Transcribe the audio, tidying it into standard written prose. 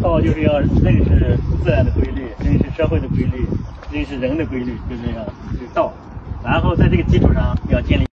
道就是要认识自然的规律，认识社会的规律，认识人的规律，就这样是道。然后在这个基础上要建立。